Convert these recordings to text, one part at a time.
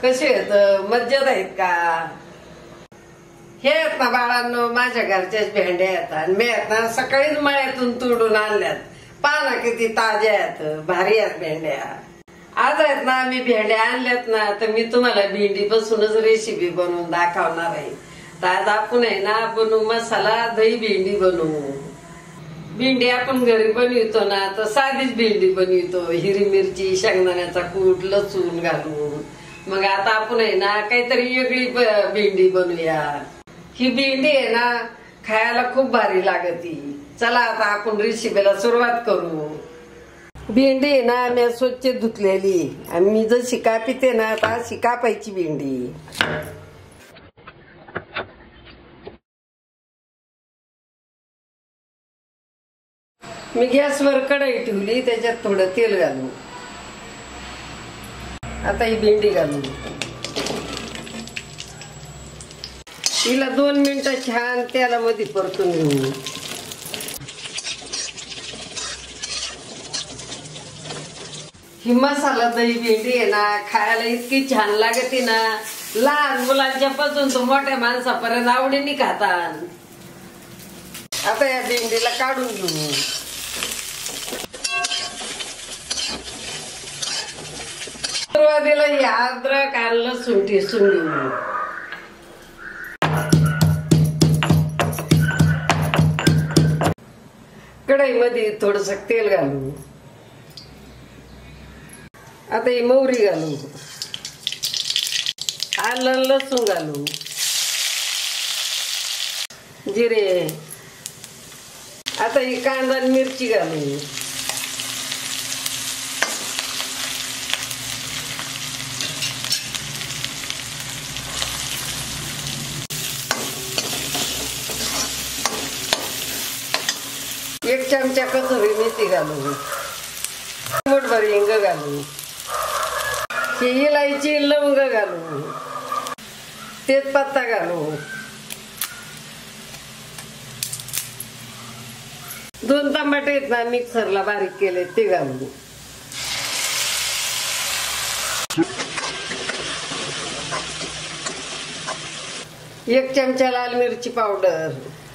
कसे आहेत? मज्जेत आहेत का? हे आहेत ना बाळांनो, माझ्या घरच्याच भेंड्या आहेत आणि मी आहेत ना सकाळीच मळ्यातून तोडून आणल्यात. पहा ना किती ताज्या आहेत, भारी आहेत भेंड्या. आज आहेत ना मी भेंड्या आणल्यात ना, तर मी तुम्हाला भेंडी पासूनच रेसिपी बनवून दाखवणार आहे. तर आज आपण आहे ना बनवू मसाला दही भेंडी बनवू. भेंडी आपण घरी बनवितो ना, तर साधीच भेंडी बनवितो, हिरवी मिरची, शेंगदाण्याचा कूट, लसूण घालून. मग आता आपण आहे ना काहीतरी वेगळी भेंडी बनवूया. ही भेंडी आहे ना खायला खूप भारी लागती. चला आता आपण रेसिपीला सुरुवात करू. भेंडी आहे ना मी स्वच्छ धुतलेली आणि मी जशी कापिते ना तशी कापायची भेंडी. मी गॅसवर कढई ठेवली, त्याच्यात थोडं तेल घालू. आता ही भेंडी घालू. तिला 2 मिनिटं छान तेलामध्ये परतून घेऊ. ही मसाला दही भेंडी आहे ना खायला इतकी छान लागते ना, लहान मुलांच्या पासून तो मोठ्या माणसापर्यंत आवडीने खातात. आता या भेंडीला काढून घेऊ. सुरुवातीला ही अद्रक आणि लसूण ठेचून घेऊ. कढईमध्ये थोडस तेल घालू. आता ही मोहरी घालू, आलं लसूण घालू, जिरे. आता ही कांदा आणि मिरची घालू. एक चमचा कसुरी मेथी घालू. मूठभर हिंग घालू. ही इलायची, लवंग घालू, तेजपत्ता घालू. 2 टमाटे आहेत ना मिक्सरला बारीक केले ते घालू. एक चमचा लाल मिरची पावडर,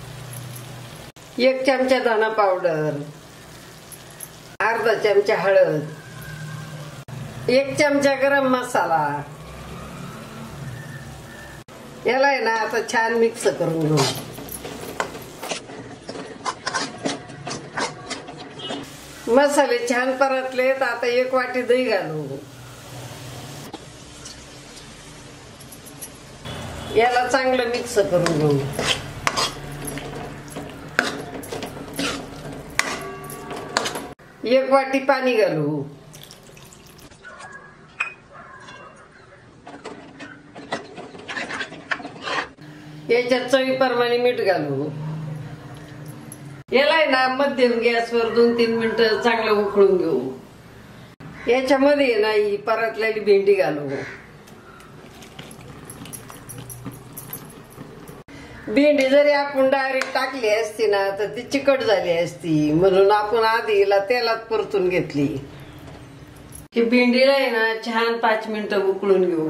1 चमचा धना पावडर, अर्धा चमचा हळद, 1 चमचा गरम मसाला. याला आहे ना आता छान मिक्स करून घेऊ. मसाले छान परतलेत. आता 1 वाटी दही घालू. याला चांगलं मिक्स करून घेऊ. एक वाटी पाणी घालू. याच्यात चवीप्रमाणे मीठ घालू. याला आहे ना मध्यम गॅसवर 2-3 मिनिटं चांगलं उकळून घेऊ. याच्यामध्ये ना ही परतलेली भेंडी घालू. भेंडी जरी आपण डायरेक्ट टाकली असती ना तर ती चिकट झाली असती, म्हणून आपण आधी हिला तेलात परतून घेतली. ही भेंडीला आहे ना छान 5 मिनिटं उकळून घेऊ.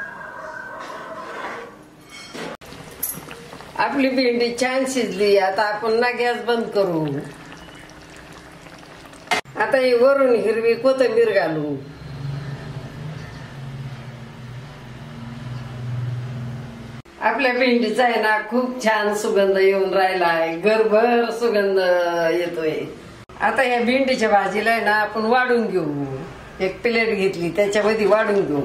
आपली भेंडी छान शिजली. आता आपण ना गॅस बंद करू. आता ही वरून हिरवी कोथिंबीर घालू. आपल्या भेंडीचा आहे ना खूप छान सुगंध येऊन राहिला आहे. घरभर सुगंध येतोय. आता या भेंडीच्या भाजीला आहे ना आपण वाढून घेऊ. एक प्लेट घेतली, त्याच्यामध्ये वाढून घेऊ.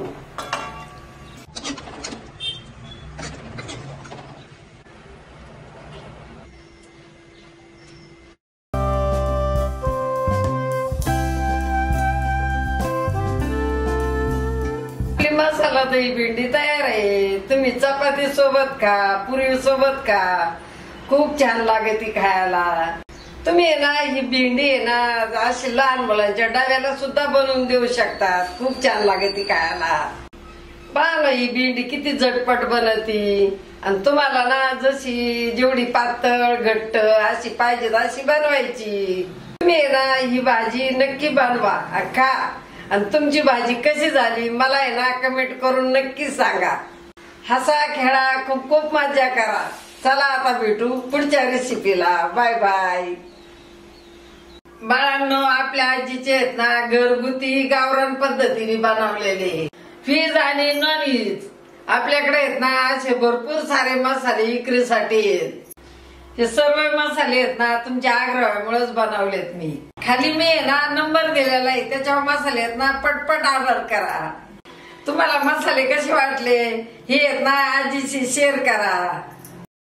मसाला दही भेंडी तयार आहे. तुम्ही चपाती सोबत खा, पुरी सोबत खा, खूप छान लागते खायला. तुम्ही आहे ना ही भेंडी आहे ना अशी लहान मुलांच्या डब्याला सुद्धा बनवून देऊ शकतात. खूप छान लागते खायला. पहा ना ही भेंडी किती झटपट बनती. आणि तुम्हाला ना जशी जेवढी पातळ घट्ट अशी पाहिजे अशी बनवायची. तुम्ही ना ही भाजी नक्की बनवा, खा आणि तुमची भाजी कशी झाली मला आहे ना कमेंट करून नक्की सांगा. हसा खेळा, खूप खूप मजा करा. चला आता भेटू पुढच्या रेसिपीला. Bye bye. बाळांनो, आपल्या आजीचे आहेत ना घरगुती गावरान पद्धतीने बनवलेले व्हेज आणि नॉन व्हेज आपल्याकडे आहेत ना असे भरपूर सारे मसाले विक्रीसाठी आहेत. हे सर्व मसाले आहेत ना तुमच्या आग्रहामुळेच बनवलेत मी. खाली मी आहे ना नंबर दिलेला आहे, त्याच्यावर मसाले आहेत ना पटपट ऑर्डर करा. तुम्हाला मसाले कसे वाटले हे आहेत ना आजीशी शेअर करा.